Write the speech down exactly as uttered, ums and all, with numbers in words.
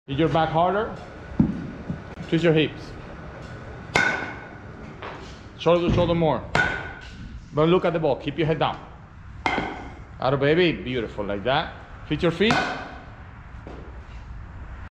Hit your back harder. Twist your hips. Shoulder to shoulder more. Don't look at the ball. Keep your head down. Out, baby. Beautiful, like that. Hit your feet.